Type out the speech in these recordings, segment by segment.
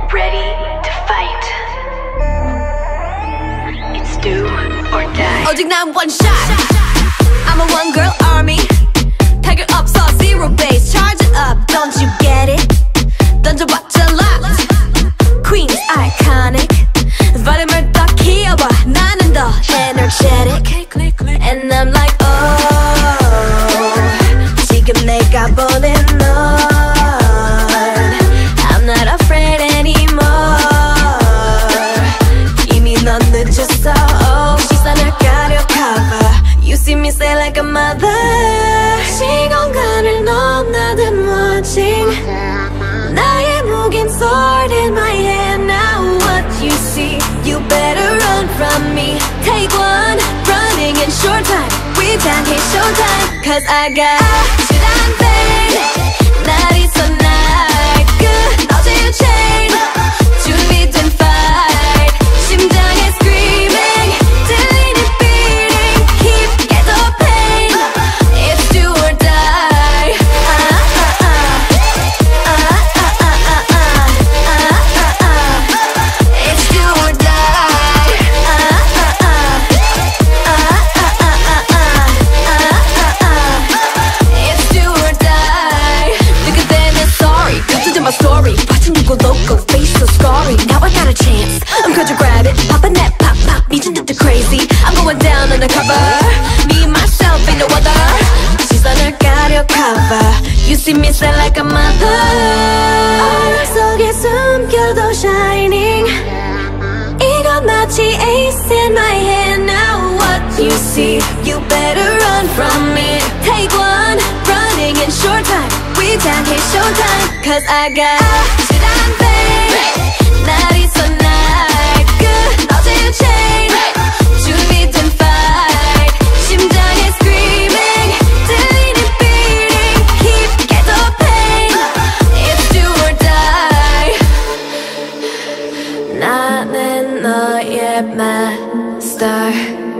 ready to fight. It's do or die. 오직 난 one shot. I'm a one girl army. 타격 없어 zero base. Charge it up, don't you get it? 던져봤자 locked. Queen's iconic. 발음을 더 키워봐. 나는 더 energetic. And I'm like oh. 지금 내가 보는 너. I'm not afraid anymore. 이미 넌 늦었어. Oh, 시선을 가려 cover. You see me say like a mother. 시공간을 넘나든 watching. 나의 무긴 sword in my hand. Now what you see, you better run from me. Take one, running in short time. We can't hit showtime. Cause I got 아찔한 pain. 날이 so night. 끊어질 chain. 준비된 fight. 심장에 screaming. 들리는 beating. Keep get the pain. It's do or die. It's do or die. It's do or die. Look at that, I'm sorry. Come to my story. Watching you go loco, face so scarring. Now I got a chance. I'm going to grab it. Pop a net, pop, pop. 미친 듯 crazy. I'm going down undercover. Me, myself, ain't no other. 시선을 가려 cover. You see me stand like a mother. 어둠 속에 숨겨도 shining. 이건 마치 ace in my hand. Now what you see, you better run from me. Take one, running in short time. We can't hit showtime. Cause I got 아찔한 pain. 날이 so night. 끊어질 chain. 준비된 fight. 심장에 screaming. 들리는 beating. Keep get the pain. It's do or die. 나는 너의 master.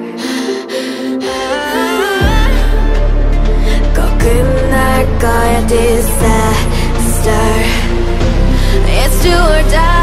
꼭 끝날 거야 disaster. It's do or die.